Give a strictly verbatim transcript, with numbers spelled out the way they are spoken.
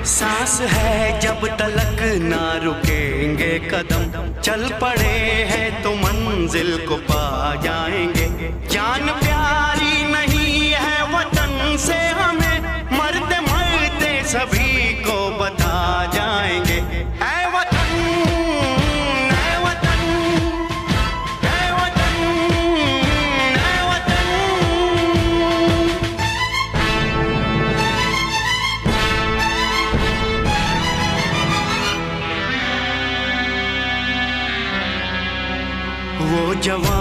सांस है जब तलक ना रुकेंगे कदम, चल पड़े हैं तो मंजिल को पा जाएंगे। जान प्यारी नहीं है वतन से हमें, मरते मरते सभी को बता जाएंगे। ऐ वतन, ऐ वतन, ऐ वतन, ऐ वतन। वो जवान